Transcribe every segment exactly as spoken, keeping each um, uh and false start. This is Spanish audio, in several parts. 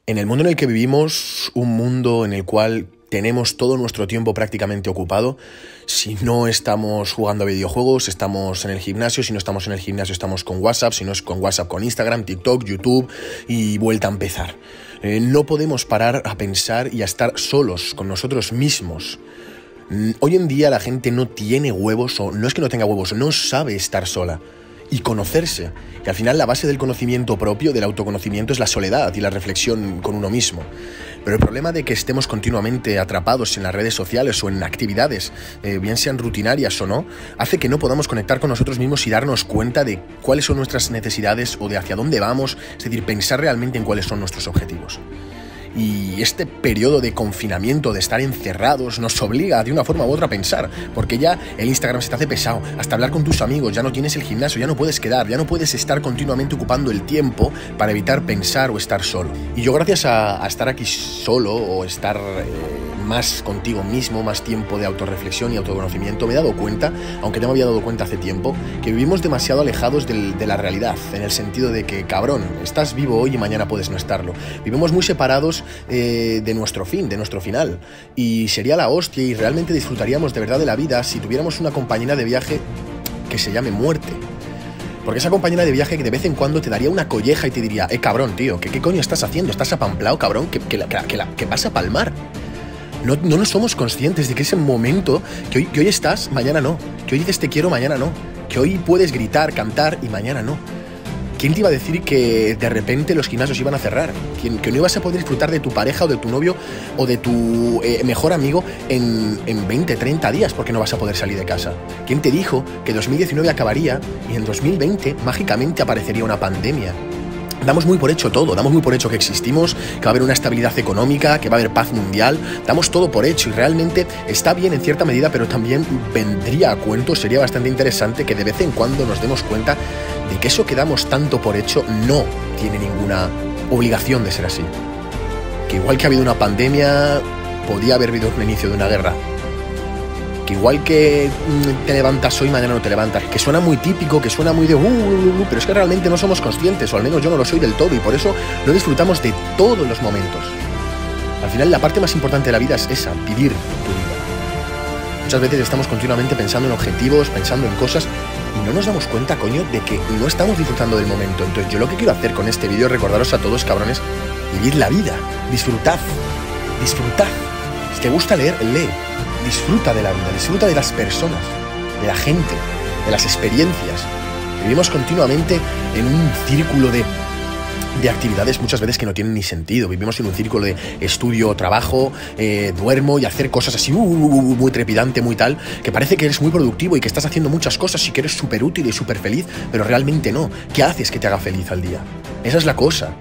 En el mundo en el que vivimos, un mundo en el cual tenemos todo nuestro tiempo prácticamente ocupado, si no estamos jugando a videojuegos, estamos en el gimnasio, si no estamos en el gimnasio estamos con WhatsApp, si no es con WhatsApp, con Instagram, TikTok, YouTube y vuelta a empezar. Eh, no podemos parar a pensar y a estar solos con nosotros mismos. Hoy en día la gente no tiene huevos, o no es que no tenga huevos, no sabe estar sola y conocerse. Y al final la base del conocimiento propio, del autoconocimiento, es la soledad y la reflexión con uno mismo. Pero el problema de que estemos continuamente atrapados en las redes sociales o en actividades, eh, bien sean rutinarias o no, hace que no podamos conectar con nosotros mismos y darnos cuenta de cuáles son nuestras necesidades o de hacia dónde vamos, es decir, pensar realmente en cuáles son nuestros objetivos. Y este periodo de confinamiento, de estar encerrados, nos obliga de una forma u otra a pensar, porque ya el Instagram se te hace pesado, hasta hablar con tus amigos, ya no tienes el gimnasio, ya no puedes quedar, ya no puedes estar continuamente ocupando el tiempo para evitar pensar o estar solo. Y yo, gracias a, a estar aquí solo o estar eh, más contigo mismo, más tiempo de autorreflexión y autoconocimiento, me he dado cuenta, aunque no me había dado cuenta hace tiempo, que vivimos demasiado alejados del, de la realidad, en el sentido de que, cabrón, estás vivo hoy y mañana puedes no estarlo. Vivimos muy separados Eh, de nuestro fin, de nuestro final, y sería la hostia y realmente disfrutaríamos de verdad de la vida si tuviéramos una compañera de viaje que se llame muerte. Porque esa compañera de viaje que de vez en cuando te daría una colleja y te diría: eh cabrón, tío, ¿qué, qué coño estás haciendo? ¿Estás apamplao, cabrón? ¿Que, que, la, que, la, que vas a palmar? No, no nos somos conscientes de que ese momento, que hoy, que hoy estás, mañana no, que hoy dices te quiero, mañana no, que hoy puedes gritar, cantar y mañana no. ¿Quién te iba a decir que de repente los gimnasios iban a cerrar? ¿Quién, que no ibas a poder disfrutar de tu pareja o de tu novio o de tu eh, mejor amigo en, en veinte, treinta días porque no vas a poder salir de casa? ¿Quién te dijo que dos mil diecinueve acabaría y en dos mil veinte mágicamente aparecería una pandemia? Damos muy por hecho todo, damos muy por hecho que existimos, que va a haber una estabilidad económica, que va a haber paz mundial, damos todo por hecho y realmente está bien en cierta medida, pero también vendría a cuento, sería bastante interesante que de vez en cuando nos demos cuenta de que eso que damos tanto por hecho no tiene ninguna obligación de ser así. Que igual que ha habido una pandemia, podía haber habido un inicio de una guerra. Que igual que te levantas hoy, mañana no te levantas. Que suena muy típico, que suena muy de uh, uh, uh, pero es que realmente no somos conscientes, o al menos yo no lo soy del todo, y por eso no disfrutamos de todos los momentos. Al final la parte más importante de la vida es esa, vivir tu vida. Muchas veces estamos continuamente pensando en objetivos, pensando en cosas, y no nos damos cuenta, coño, de que no estamos disfrutando del momento. Entonces yo lo que quiero hacer con este vídeo es recordaros a todos, cabrones, vivir la vida, disfrutad, disfrutad. Si te gusta leer, lee. Disfruta de la vida, disfruta de las personas, de la gente, de las experiencias. Vivimos continuamente en un círculo de, de actividades muchas veces que no tienen ni sentido. Vivimos en un círculo de estudio, trabajo, eh, duermo y hacer cosas así, uh, uh, uh, muy trepidante, muy tal, que parece que eres muy productivo y que estás haciendo muchas cosas y que eres súper útil y súper feliz, pero realmente no. ¿Qué haces que te haga feliz al día? Esa es la cosa.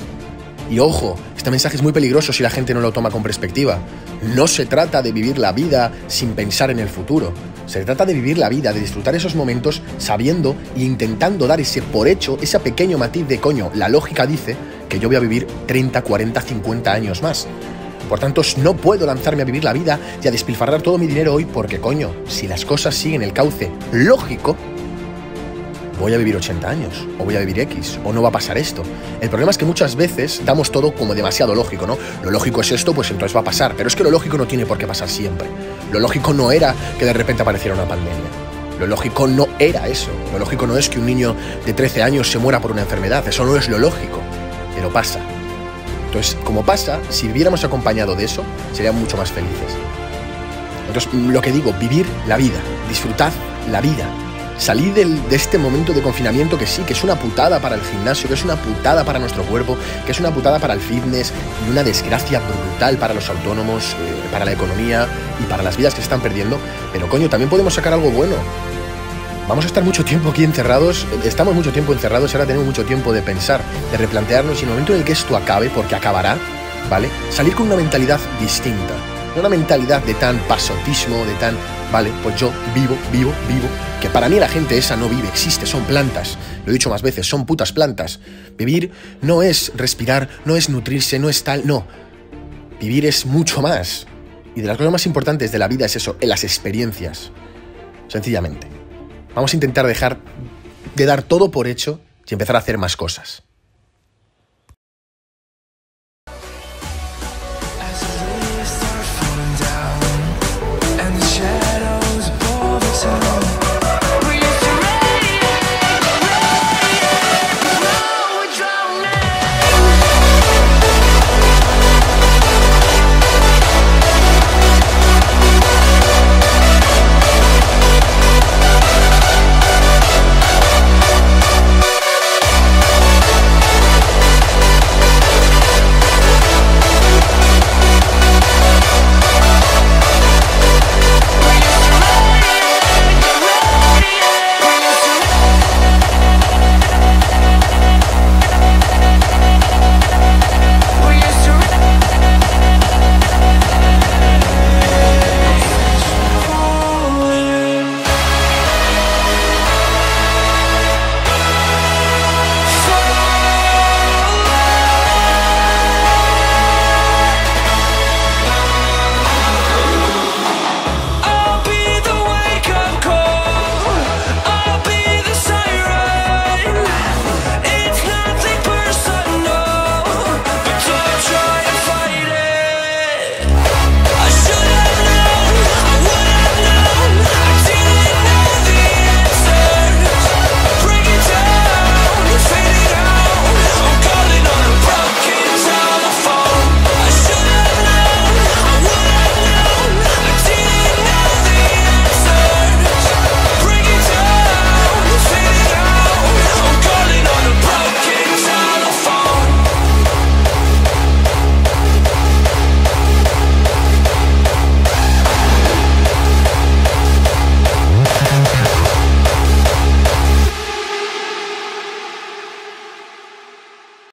Y ojo, este mensaje es muy peligroso si la gente no lo toma con perspectiva. No se trata de vivir la vida sin pensar en el futuro. Se trata de vivir la vida, de disfrutar esos momentos sabiendo e intentando dar ese por hecho, ese pequeño matiz de coño. La lógica dice que yo voy a vivir treinta, cuarenta, cincuenta años más. Por tanto, no puedo lanzarme a vivir la vida y a despilfarrar todo mi dinero hoy porque, coño, si las cosas siguen el cauce lógico, voy a vivir ochenta años, o voy a vivir X, o no va a pasar esto. El problema es que muchas veces damos todo como demasiado lógico, ¿no? Lo lógico es esto, pues entonces va a pasar. Pero es que lo lógico no tiene por qué pasar siempre. Lo lógico no era que de repente apareciera una pandemia. Lo lógico no era eso. Lo lógico no es que un niño de trece años se muera por una enfermedad. Eso no es lo lógico. Pero pasa. Entonces, como pasa, si viviéramos acompañado de eso, seríamos mucho más felices. Entonces, lo que digo, vivir la vida. Disfrutad la vida. Salid del, de este momento de confinamiento que sí, que es una putada para el gimnasio, que es una putada para nuestro cuerpo, que es una putada para el fitness y una desgracia brutal para los autónomos, eh, para la economía y para las vidas que se están perdiendo. Pero coño, también podemos sacar algo bueno. Vamos a estar mucho tiempo aquí encerrados, estamos mucho tiempo encerrados y ahora tenemos mucho tiempo de pensar, de replantearnos, y en el momento en el que esto acabe, porque acabará, ¿vale? Salir con una mentalidad distinta. No una mentalidad de tan pasotismo, de tan, vale, pues yo vivo, vivo, vivo, que para mí la gente esa no vive, existe, son plantas, lo he dicho más veces, son putas plantas. Vivir no es respirar, no es nutrirse, no es tal, no. Vivir es mucho más. Y de las cosas más importantes de la vida es eso, en las experiencias, sencillamente. Vamos a intentar dejar de dar todo por hecho y empezar a hacer más cosas.